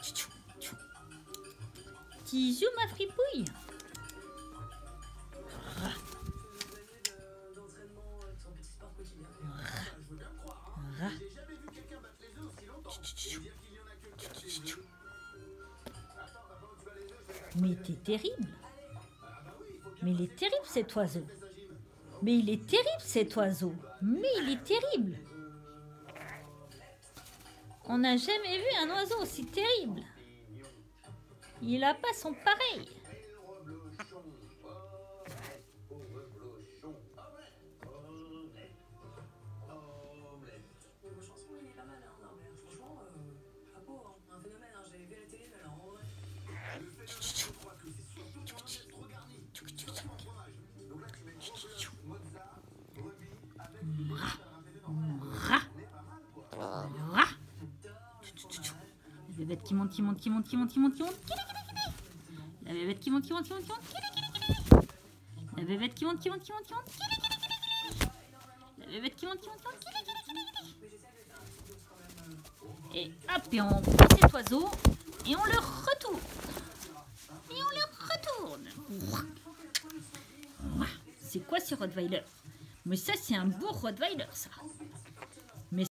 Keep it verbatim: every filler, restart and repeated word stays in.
Tisou, ma fripouille. Mais t'es terrible. Mais il est terrible cet oiseau. Mais il est terrible cet oiseau. Mais il est terrible. On n'a jamais vu un oiseau aussi terrible. Il n'a pas son pareil. La bébête qui monte, qui monte, qui monte, qui monte, qui monte, qui monte. La bébête qui monte, qui monte, qui monte, qui monte. La bébête qui monte, qui monte, qui monte, qui monte. La bébête qui monte, qui monte, qui monte. Et hop, et on prend cet oiseau et on le retourne. Et on le retourne. C'est quoi ce Rottweiler? Mais ça, c'est un beau Rottweiler, ça.